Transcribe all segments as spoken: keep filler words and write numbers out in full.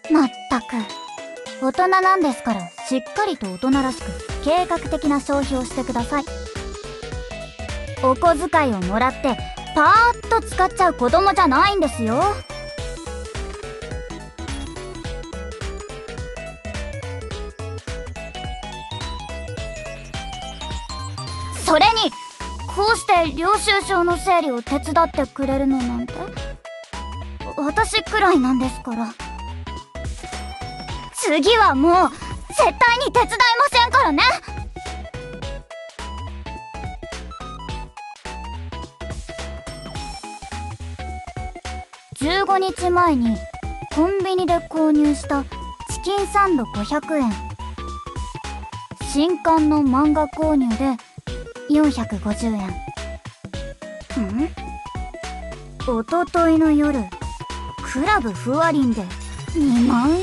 まったく。大人なんですから、しっかりと大人らしく計画的な消費をしてください。お小遣いをもらってパーッと使っちゃう子供じゃないんですよ。それにこうして領収書の整理を手伝ってくれるのなんて、私くらいなんですから。次はもう絶対に手伝いませんからね。じゅうごにちまえにコンビニで購入したチキンサンドごひゃくえん、新刊の漫画購入でよんひゃくごじゅうえん。ん？おとといの夜、クラブふわりんでにまんえん？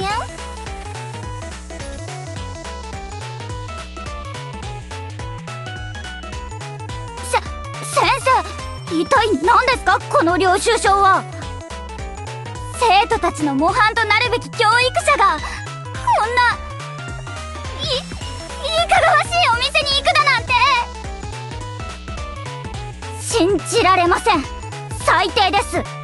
せ、先生、一体何ですかこの領収書は。生徒たちの模範となるべき教育者がこんないいかがわしいお店に行くだなんて信じられません。最低です。